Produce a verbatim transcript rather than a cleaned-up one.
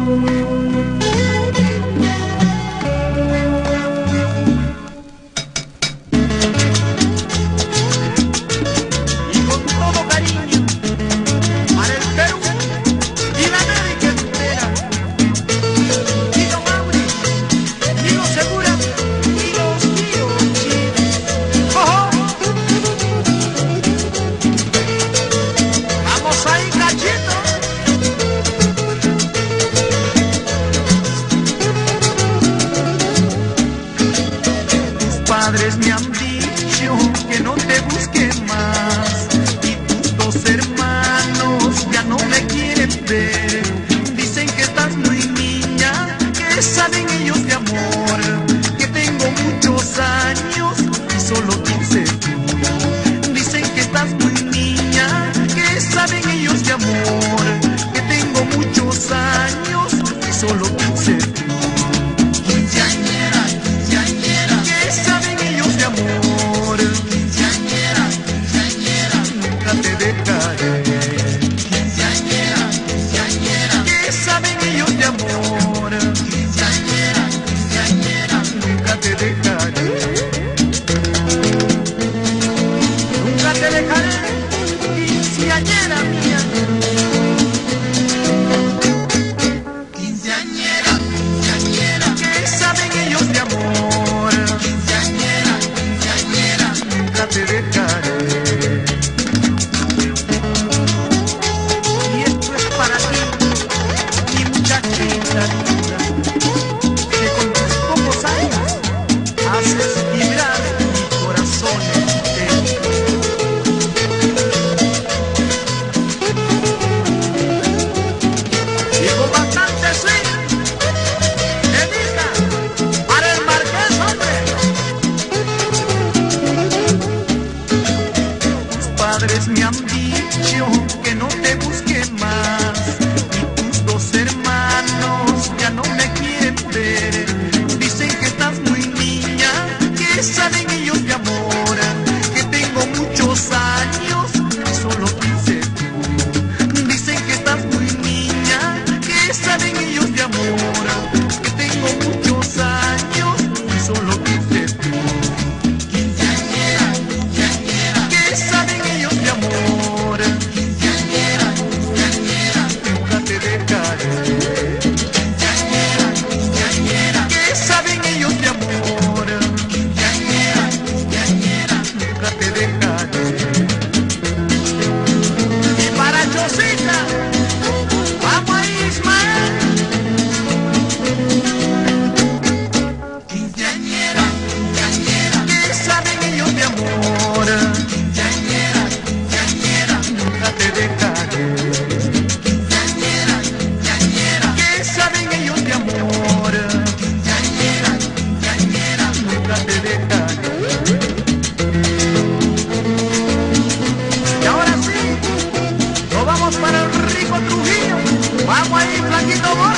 Padres me han dicho que no te busque más y tus dos hermanos ya no me quieren ver. Dicen que estás muy niña, que saben ellos de amor, que tengo muchos años y solo quince tú. Dicen que estás muy niña, que saben ellos de amor, que tengo muchos años y solo quince tú. Padres me han dicho que no te busque más y tus dos hermanos ya no me quieren ver. Dicen que estás muy niña, que saben ellos de amor, que tengo muchos años y solo quince tú. Dicen que estás muy niña, que saben ellos de amor, que tengo muchos años y solo quince tú. Para el rico Trujillo, vamos ahí, flaquito.